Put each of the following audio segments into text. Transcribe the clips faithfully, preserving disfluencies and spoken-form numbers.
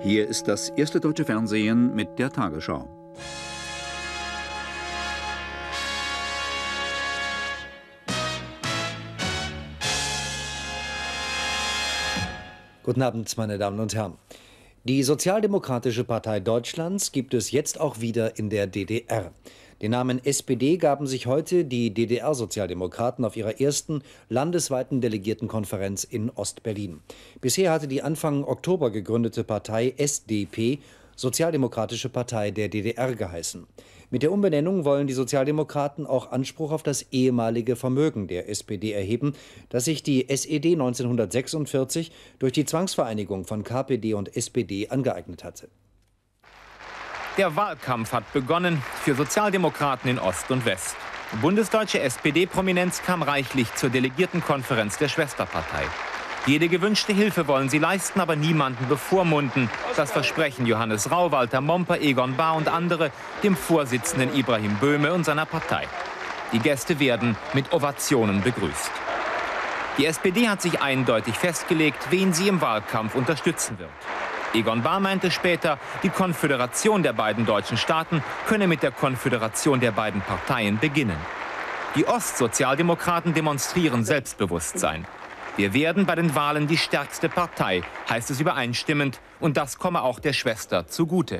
Hier ist das erste deutsche Fernsehen mit der Tagesschau. Guten Abend, meine Damen und Herren. Die Sozialdemokratische Partei Deutschlands gibt es jetzt auch wieder in der D D R. Den Namen S P D gaben sich heute die D D R-Sozialdemokraten auf ihrer ersten landesweiten Delegiertenkonferenz in Ostberlin. Bisher hatte die Anfang Oktober gegründete Partei S D P Sozialdemokratische Partei der D D R geheißen. Mit der Umbenennung wollen die Sozialdemokraten auch Anspruch auf das ehemalige Vermögen der S P D erheben, das sich die S E D neunzehnhundertsechsundvierzig durch die Zwangsvereinigung von K P D und S P D angeeignet hatte. Der Wahlkampf hat begonnen für Sozialdemokraten in Ost und West. Bundesdeutsche S P D-Prominenz kam reichlich zur Delegiertenkonferenz der Schwesterpartei. Jede gewünschte Hilfe wollen sie leisten, aber niemanden bevormunden. Das versprechen Johannes Rau, Walter Momper, Egon Bahr und andere dem Vorsitzenden Ibrahim Böhme und seiner Partei. Die Gäste werden mit Ovationen begrüßt. Die S P D hat sich eindeutig festgelegt, wen sie im Wahlkampf unterstützen wird. Egon Bahr meinte später, die Konföderation der beiden deutschen Staaten könne mit der Konföderation der beiden Parteien beginnen. Die Ostsozialdemokraten demonstrieren Selbstbewusstsein. Wir werden bei den Wahlen die stärkste Partei, heißt es übereinstimmend, und das komme auch der Schwester zugute.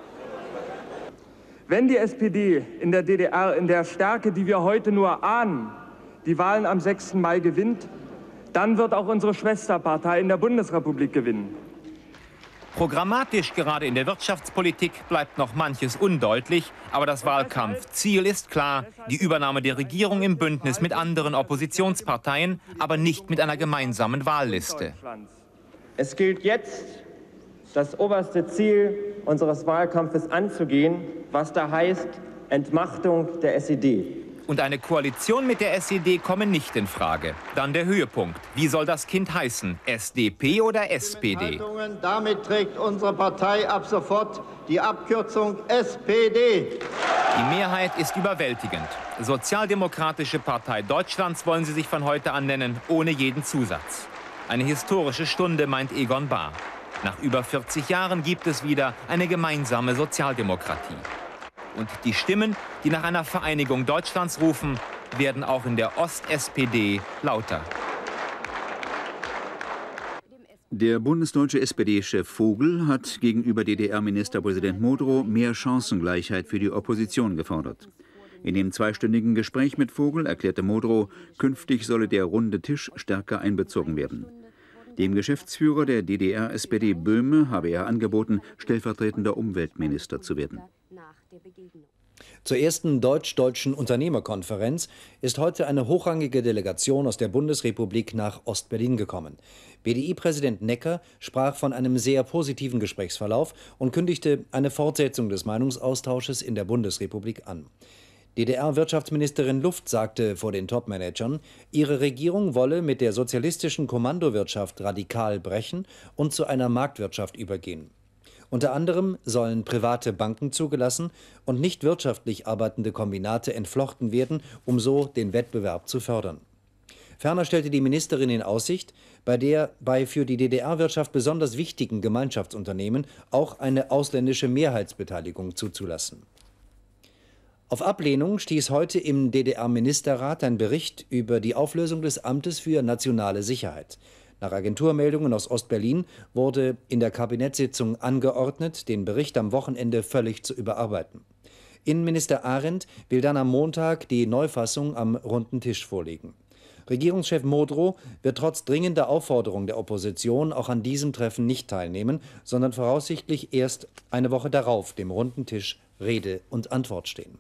Wenn die S P D in der D D R in der Stärke, die wir heute nur ahnen, die Wahlen am sechsten Mai gewinnt, dann wird auch unsere Schwesterpartei in der Bundesrepublik gewinnen. Programmatisch, gerade in der Wirtschaftspolitik, bleibt noch manches undeutlich. Aber das Wahlkampfziel ist klar, die Übernahme der Regierung im Bündnis mit anderen Oppositionsparteien, aber nicht mit einer gemeinsamen Wahlliste. Es gilt jetzt, das oberste Ziel unseres Wahlkampfes anzugehen, was da heißt Entmachtung der S E D. Und eine Koalition mit der S E D komme nicht in Frage. Dann der Höhepunkt. Wie soll das Kind heißen? S D P oder S P D? Damit trägt unsere Partei ab sofort die Abkürzung S P D. Die Mehrheit ist überwältigend. Sozialdemokratische Partei Deutschlands wollen sie sich von heute an nennen, ohne jeden Zusatz. Eine historische Stunde, meint Egon Bahr. Nach über vierzig Jahren gibt es wieder eine gemeinsame Sozialdemokratie. Und die Stimmen, die nach einer Vereinigung Deutschlands rufen, werden auch in der Ost-S P D lauter. Der bundesdeutsche S P D-Chef Vogel hat gegenüber D D R-Ministerpräsident Modrow mehr Chancengleichheit für die Opposition gefordert. In dem zweistündigen Gespräch mit Vogel erklärte Modrow, künftig solle der runde Tisch stärker einbezogen werden. Dem Geschäftsführer der D D R-S P D Böhme habe er angeboten, stellvertretender Umweltminister zu werden. Zur ersten deutsch-deutschen Unternehmerkonferenz ist heute eine hochrangige Delegation aus der Bundesrepublik nach Ostberlin gekommen. B D I-Präsident Necker sprach von einem sehr positiven Gesprächsverlauf und kündigte eine Fortsetzung des Meinungsaustausches in der Bundesrepublik an. D D R-Wirtschaftsministerin Luft sagte vor den Topmanagern, ihre Regierung wolle mit der sozialistischen Kommandowirtschaft radikal brechen und zu einer Marktwirtschaft übergehen. Unter anderem sollen private Banken zugelassen und nicht wirtschaftlich arbeitende Kombinate entflochten werden, um so den Wettbewerb zu fördern. Ferner stellte die Ministerin in Aussicht, bei der bei für die D D R-Wirtschaft besonders wichtigen Gemeinschaftsunternehmen auch eine ausländische Mehrheitsbeteiligung zuzulassen. Auf Ablehnung stieß heute im D D R-Ministerrat ein Bericht über die Auflösung des Amtes für nationale Sicherheit. Nach Agenturmeldungen aus Ostberlin wurde in der Kabinettssitzung angeordnet, den Bericht am Wochenende völlig zu überarbeiten. Innenminister Arendt will dann am Montag die Neufassung am runden Tisch vorlegen. Regierungschef Modrow wird trotz dringender Aufforderung der Opposition auch an diesem Treffen nicht teilnehmen, sondern voraussichtlich erst eine Woche darauf dem runden Tisch Rede und Antwort stehen.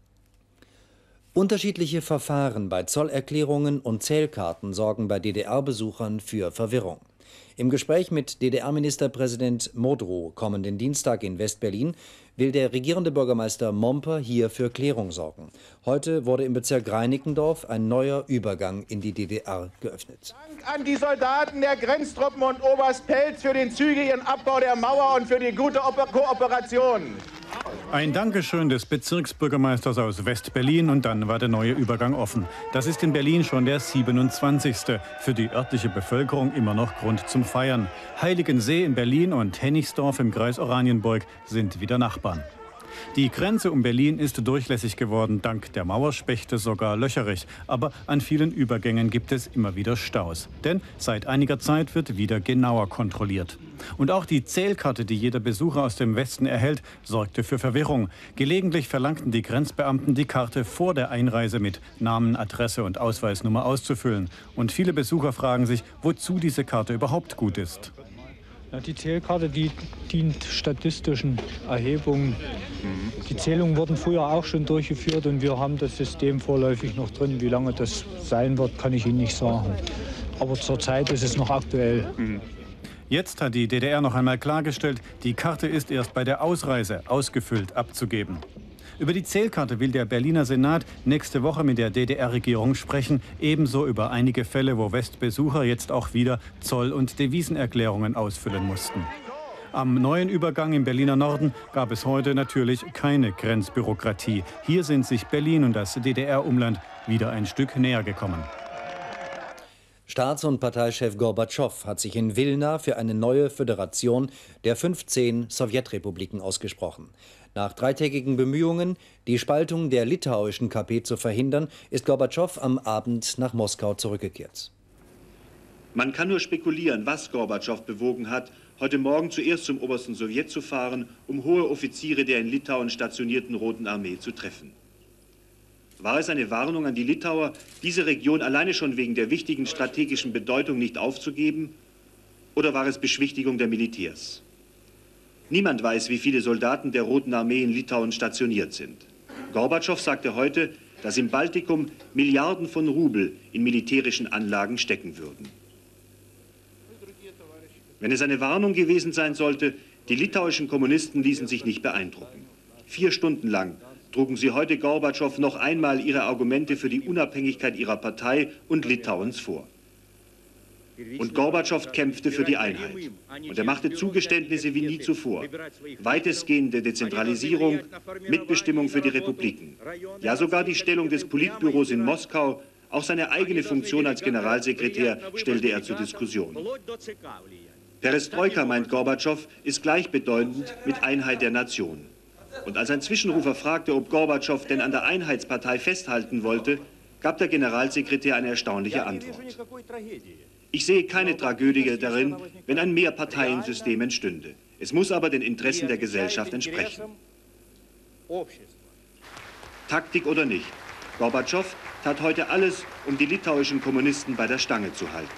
Unterschiedliche Verfahren bei Zollerklärungen und Zählkarten sorgen bei D D R-Besuchern für Verwirrung. Im Gespräch mit D D R-Ministerpräsident Modrow kommenden Dienstag in West-Berlin will der regierende Bürgermeister Momper hier für Klärung sorgen. Heute wurde im Bezirk Reinickendorf ein neuer Übergang in die D D R geöffnet. Dank an die Soldaten der Grenztruppen und Oberst Pelz für den zügigen Abbau der Mauer und für die gute Kooperation. Ein Dankeschön des Bezirksbürgermeisters aus West-Berlin und dann war der neue Übergang offen. Das ist in Berlin schon der siebenundzwanzigste. Für die örtliche Bevölkerung immer noch Grund zum Feiern. Heiligensee in Berlin und Hennigsdorf im Kreis Oranienburg sind wieder Nachbarn. Die Grenze um Berlin ist durchlässig geworden, dank der Mauerspechte sogar löcherig. Aber an vielen Übergängen gibt es immer wieder Staus. Denn seit einiger Zeit wird wieder genauer kontrolliert. Und auch die Zählkarte, die jeder Besucher aus dem Westen erhält, sorgte für Verwirrung. Gelegentlich verlangten die Grenzbeamten, die Karte vor der Einreise mit Namen, Adresse und Ausweisnummer auszufüllen. Und viele Besucher fragen sich, wozu diese Karte überhaupt gut ist. Ja, die Zählkarte, die dient statistischen Erhebungen. Die Zählungen wurden früher auch schon durchgeführt und wir haben das System vorläufig noch drin. Wie lange das sein wird, kann ich Ihnen nicht sagen. Aber zurzeit ist es noch aktuell. Jetzt hat die D D R noch einmal klargestellt, die Karte ist erst bei der Ausreise ausgefüllt abzugeben. Über die Zählkarte will der Berliner Senat nächste Woche mit der D D R-Regierung sprechen, ebenso über einige Fälle, wo Westbesucher jetzt auch wieder Zoll- und Devisenerklärungen ausfüllen mussten. Am neuen Übergang im Berliner Norden gab es heute natürlich keine Grenzbürokratie. Hier sind sich Berlin und das D D R-Umland wieder ein Stück näher gekommen. Staats- und Parteichef Gorbatschow hat sich in Wilna für eine neue Föderation der fünfzehn Sowjetrepubliken ausgesprochen. Nach dreitägigen Bemühungen, die Spaltung der litauischen K P zu verhindern, ist Gorbatschow am Abend nach Moskau zurückgekehrt. Man kann nur spekulieren, was Gorbatschow bewogen hat, heute Morgen zuerst zum obersten Sowjet zu fahren, um hohe Offiziere der in Litauen stationierten Roten Armee zu treffen. War es eine Warnung an die Litauer, diese Region alleine schon wegen der wichtigen strategischen Bedeutung nicht aufzugeben? Oder war es Beschwichtigung der Militärs? Niemand weiß, wie viele Soldaten der Roten Armee in Litauen stationiert sind. Gorbatschow sagte heute, dass im Baltikum Milliarden von Rubel in militärischen Anlagen stecken würden. Wenn es eine Warnung gewesen sein sollte, die litauischen Kommunisten ließen sich nicht beeindrucken. Vier Stunden lang trugen sie heute Gorbatschow noch einmal ihre Argumente für die Unabhängigkeit ihrer Partei und Litauens vor. Und Gorbatschow kämpfte für die Einheit. Und er machte Zugeständnisse wie nie zuvor. Weitestgehende Dezentralisierung, Mitbestimmung für die Republiken. Ja, sogar die Stellung des Politbüros in Moskau, auch seine eigene Funktion als Generalsekretär stellte er zur Diskussion. Perestroika, meint Gorbatschow, ist gleichbedeutend mit Einheit der Nation. Und als ein Zwischenrufer fragte, ob Gorbatschow denn an der Einheitspartei festhalten wollte, gab der Generalsekretär eine erstaunliche Antwort. Ich sehe keine Tragödie darin, wenn ein Mehrparteiensystem entstünde. Es muss aber den Interessen der Gesellschaft entsprechen. Taktik oder nicht, Gorbatschow tat heute alles, um die litauischen Kommunisten bei der Stange zu halten.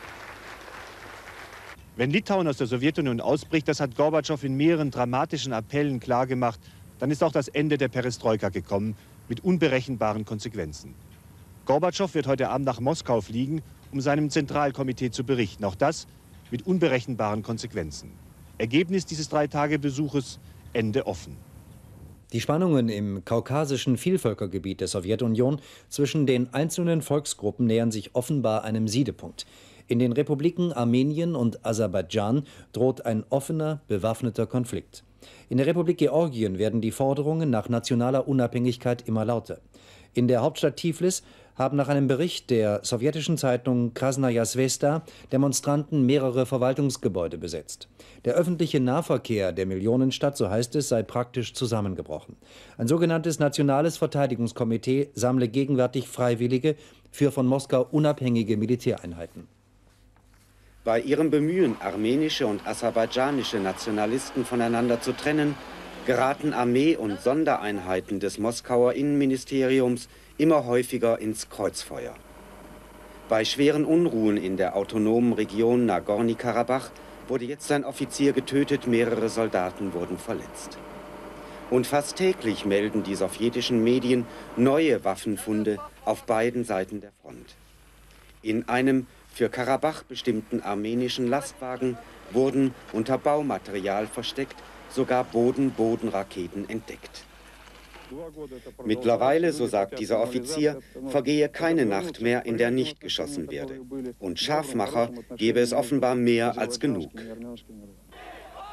Wenn Litauen aus der Sowjetunion ausbricht, das hat Gorbatschow in mehreren dramatischen Appellen klargemacht, dann ist auch das Ende der Perestroika gekommen, mit unberechenbaren Konsequenzen. Gorbatschow wird heute Abend nach Moskau fliegen, um seinem Zentralkomitee zu berichten. Auch das mit unberechenbaren Konsequenzen. Ergebnis dieses Drei-Tage-Besuches: Ende offen. Die Spannungen im kaukasischen Vielvölkergebiet der Sowjetunion zwischen den einzelnen Volksgruppen nähern sich offenbar einem Siedepunkt. In den Republiken Armenien und Aserbaidschan droht ein offener, bewaffneter Konflikt. In der Republik Georgien werden die Forderungen nach nationaler Unabhängigkeit immer lauter. In der Hauptstadt Tiflis haben nach einem Bericht der sowjetischen Zeitung Krasnaya Svesta Demonstranten mehrere Verwaltungsgebäude besetzt. Der öffentliche Nahverkehr der Millionenstadt, so heißt es, sei praktisch zusammengebrochen. Ein sogenanntes Nationales Verteidigungskomitee sammle gegenwärtig Freiwillige für von Moskau unabhängige Militäreinheiten. Bei ihrem Bemühen, armenische und aserbaidschanische Nationalisten voneinander zu trennen, geraten Armee- und Sondereinheiten des Moskauer Innenministeriums immer häufiger ins Kreuzfeuer. Bei schweren Unruhen in der autonomen Region Nagorny-Karabach wurde jetzt ein Offizier getötet, mehrere Soldaten wurden verletzt. Und fast täglich melden die sowjetischen Medien neue Waffenfunde auf beiden Seiten der Front. In einem für Karabach bestimmten armenischen Lastwagen wurden unter Baumaterial versteckt sogar Boden-Boden-Raketen entdeckt. Mittlerweile, so sagt dieser Offizier, vergehe keine Nacht mehr, in der nicht geschossen werde. Und Scharfmacher gebe es offenbar mehr als genug.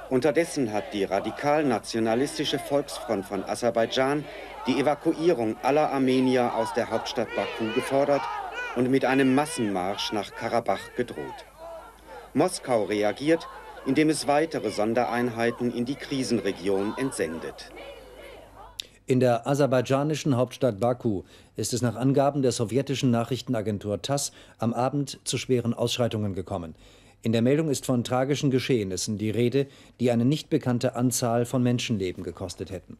Unterdessen hat die radikal-nationalistische Volksfront von Aserbaidschan die Evakuierung aller Armenier aus der Hauptstadt Baku gefordert und mit einem Massenmarsch nach Karabach gedroht. Moskau reagiert, indem es weitere Sondereinheiten in die Krisenregion entsendet. In der aserbaidschanischen Hauptstadt Baku ist es nach Angaben der sowjetischen Nachrichtenagentur TASS am Abend zu schweren Ausschreitungen gekommen. In der Meldung ist von tragischen Geschehnissen die Rede, die eine nicht bekannte Anzahl von Menschenleben gekostet hätten.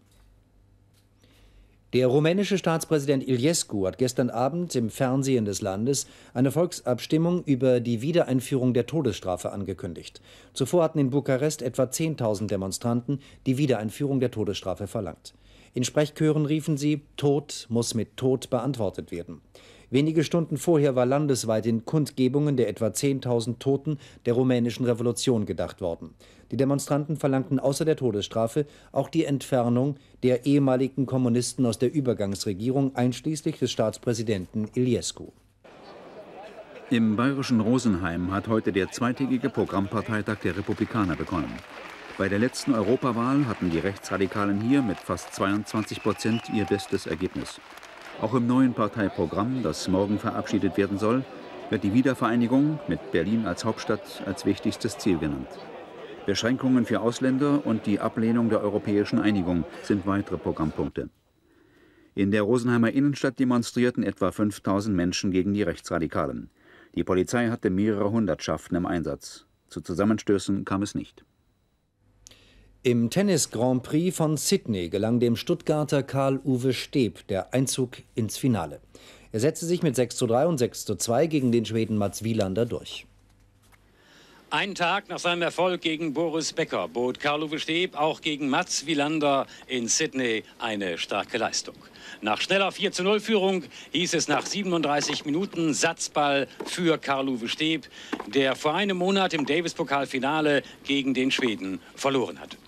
Der rumänische Staatspräsident Iliescu hat gestern Abend im Fernsehen des Landes eine Volksabstimmung über die Wiedereinführung der Todesstrafe angekündigt. Zuvor hatten in Bukarest etwa zehntausend Demonstranten die Wiedereinführung der Todesstrafe verlangt. In Sprechchören riefen sie, Tod muss mit Tod beantwortet werden. Wenige Stunden vorher war landesweit in Kundgebungen der etwa zehntausend Toten der rumänischen Revolution gedacht worden. Die Demonstranten verlangten außer der Todesstrafe auch die Entfernung der ehemaligen Kommunisten aus der Übergangsregierung, einschließlich des Staatspräsidenten Iliescu. Im bayerischen Rosenheim hat heute der zweitägige Programmparteitag der Republikaner begonnen. Bei der letzten Europawahl hatten die Rechtsradikalen hier mit fast zweiundzwanzig Prozent ihr bestes Ergebnis. Auch im neuen Parteiprogramm, das morgen verabschiedet werden soll, wird die Wiedervereinigung mit Berlin als Hauptstadt als wichtigstes Ziel genannt. Beschränkungen für Ausländer und die Ablehnung der europäischen Einigung sind weitere Programmpunkte. In der Rosenheimer Innenstadt demonstrierten etwa fünftausend Menschen gegen die Rechtsradikalen. Die Polizei hatte mehrere Hundertschaften im Einsatz. Zu Zusammenstößen kam es nicht. Im Tennis-Grand Prix von Sydney gelang dem Stuttgarter Karl-Uwe Steeb der Einzug ins Finale. Er setzte sich mit sechs zu drei und sechs zu zwei gegen den Schweden Mats Wilander durch. Einen Tag nach seinem Erfolg gegen Boris Becker bot Karl-Uwe Steeb auch gegen Mats Wilander in Sydney eine starke Leistung. Nach schneller vier zu null Führung hieß es nach siebenunddreißig Minuten Satzball für Karl-Uwe Steeb, der vor einem Monat im Davis-Pokal-Finale gegen den Schweden verloren hat.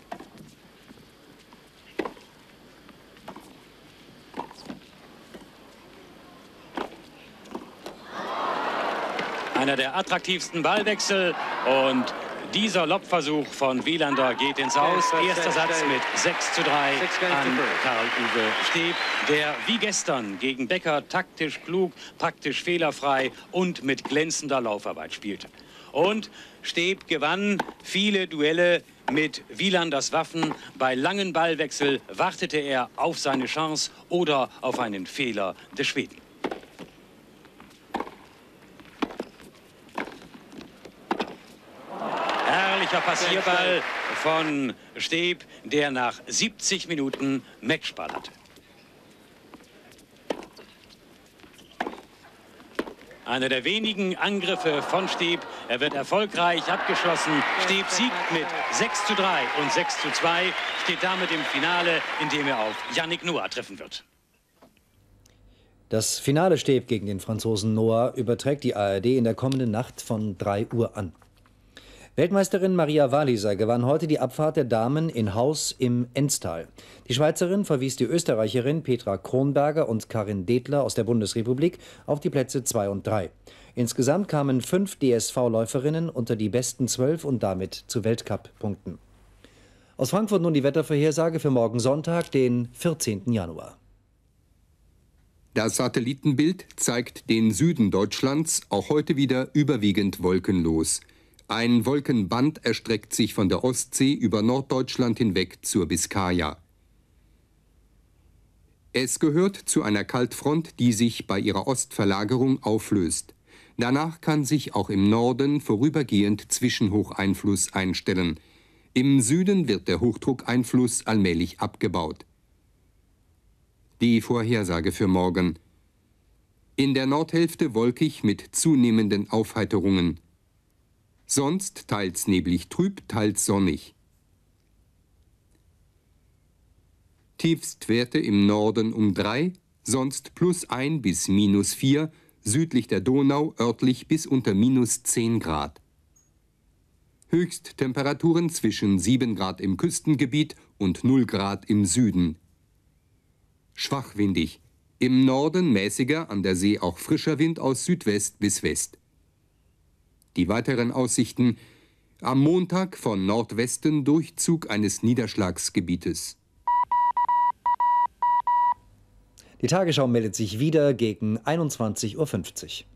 Einer der attraktivsten Ballwechsel und dieser Lobversuch von Wilander geht ins Aus. Erster Satz mit sechs zu drei an Karl-Uwe Steeb, der wie gestern gegen Becker taktisch klug, praktisch fehlerfrei und mit glänzender Laufarbeit spielte. Und Steeb gewann viele Duelle mit Wilanders Waffen. Bei langen Ballwechsel wartete er auf seine Chance oder auf einen Fehler des Schweden. Herrlicher Passierball von Steeb, der nach siebzig Minuten Matchball hatte. Einer der wenigen Angriffe von Steeb. Er wird erfolgreich abgeschlossen. Steeb siegt mit sechs zu drei und sechs zu zwei, steht damit im Finale, in dem er auf Yannick Noah treffen wird. Das Finale Steeb gegen den Franzosen Noah überträgt die A R D in der kommenden Nacht von drei Uhr an. Weltmeisterin Maria Walliser gewann heute die Abfahrt der Damen in Haus im Enstal. Die Schweizerin verwies die Österreicherin Petra Kronberger und Karin Detler aus der Bundesrepublik auf die Plätze zwei und drei. Insgesamt kamen fünf D S V-Läuferinnen unter die besten zwölf und damit zu Weltcup-Punkten. Aus Frankfurt nun die Wettervorhersage für morgen Sonntag, den vierzehnten Januar. Das Satellitenbild zeigt den Süden Deutschlands auch heute wieder überwiegend wolkenlos. Ein Wolkenband erstreckt sich von der Ostsee über Norddeutschland hinweg zur Biskaya. Es gehört zu einer Kaltfront, die sich bei ihrer Ostverlagerung auflöst. Danach kann sich auch im Norden vorübergehend Zwischenhocheinfluss einstellen. Im Süden wird der Hochdruckeinfluss allmählich abgebaut. Die Vorhersage für morgen. In der Nordhälfte wolkig mit zunehmenden Aufheiterungen. Sonst teils neblig trüb, teils sonnig. Tiefstwerte im Norden um drei, sonst plus ein bis minus vier, südlich der Donau örtlich bis unter minus zehn Grad. Höchsttemperaturen zwischen sieben Grad im Küstengebiet und null Grad im Süden. Schwachwindig, im Norden mäßiger, an der See auch frischer Wind aus Südwest bis West. Die weiteren Aussichten: Am Montag von Nordwesten Durchzug eines Niederschlagsgebietes. Die Tagesschau meldet sich wieder gegen einundzwanzig Uhr fünfzig.